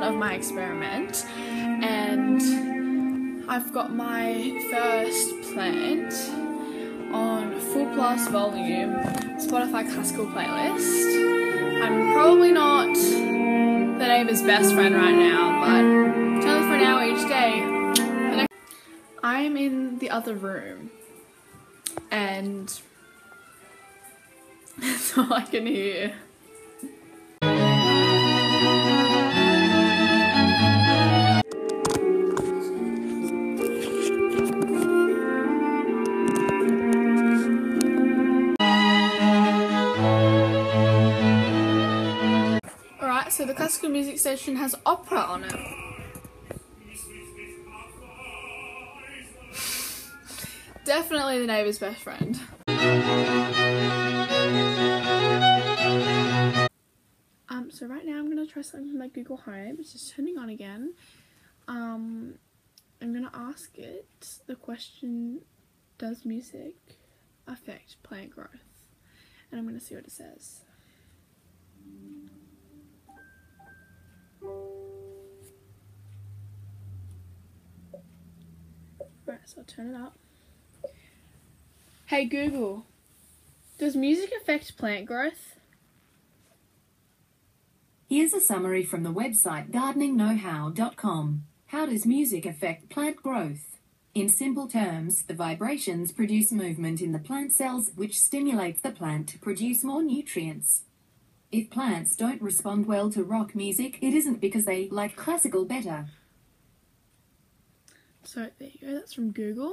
of my experiment, and I've got my first plant on full plus volume Spotify classical playlist. I'm probably not the neighbour's best friend right now, but it's only for an hour each day. I'm in the other room and that's all I can hear. Alright, so the classical music station has opera on it. Definitely the neighbour's best friend. So right now I'm going to try something like Google Home. It's just turning on again. I'm going to ask it the question, does music affect plant growth? And I'm going to see what it says. Alright, so I'll turn it up. Hey Google, does music affect plant growth? Here's a summary from the website gardeningknowhow.com. How does music affect plant growth? In simple terms, the vibrations produce movement in the plant cells, which stimulates the plant to produce more nutrients. If plants don't respond well to rock music, it isn't because they like classical better. So there you go, that's from Google.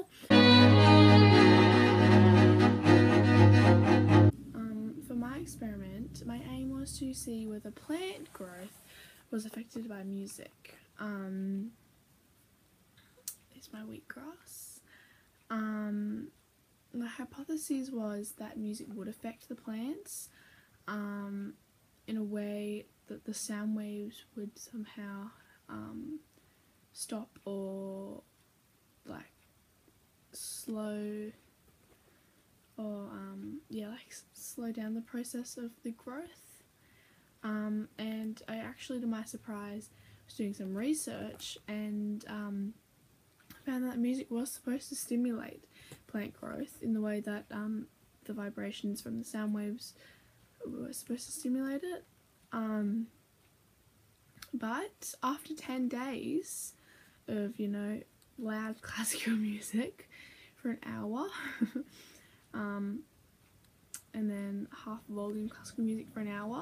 For my experiment, my aim was to see whether plant growth was affected by music. It's my wheatgrass. The hypothesis was that music would affect the plants in a way that the sound waves would somehow stop or like slow or slow down the process of the growth. And I actually, to my surprise, was doing some research and found that music was supposed to stimulate plant growth in the way that the vibrations from the sound waves were supposed to stimulate it. But after 10 days of, loud classical music for an hour, and then half volume classical music for an hour,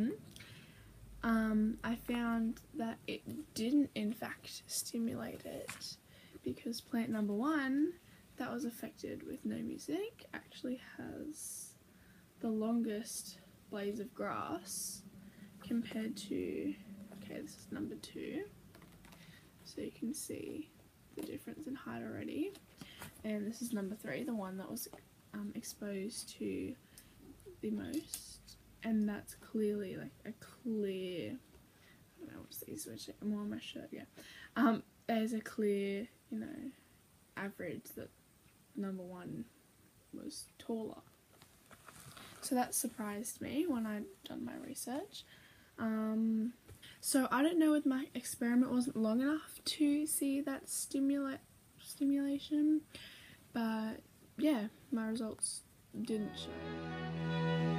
I found that it didn't in fact stimulate it, because plant number one that was affected with no music actually has the longest blades of grass compared to, okay, this is number two, so you can see the difference in height already, and this is number three, the one that was exposed to the most, and that's clearly like a clear, I don't know what's these, I'm on my shirt, yeah, there's a clear, average that number one was taller. So that surprised me when I'd done my research. So I don't know if my experiment wasn't long enough to see that stimulation, but yeah, my results didn't show.